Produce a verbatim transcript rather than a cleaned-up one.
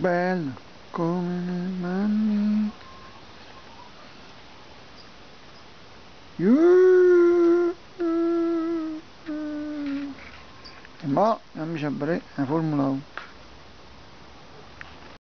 Bella come le mani. Uh, uh, uh. E mo' amici a la Formula uno.